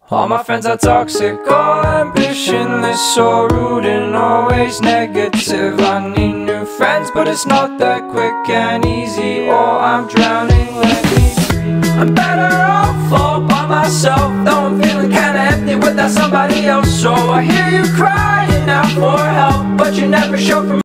All my friends are toxic, all ambitionless, so rude and always negative. I need new friends, but it's not that quick and easy, or I'm drowning, let me breathe. I'm better off all by myself, though I'm feeling kinda empty without somebody else. So I hear you crying out for help, but you never show for me.